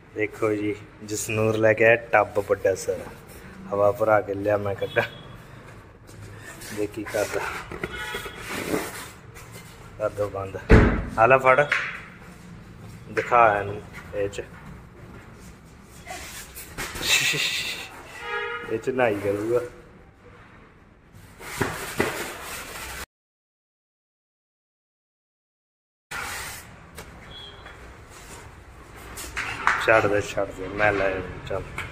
देखो जी जसनूर लैके आया टब बड़ा सर हवा भरा के लिया मैं कड्डा देखी कर दो बंद आला फड़ दिखा नहाई करूँगा छड़ दे मैं लै चल।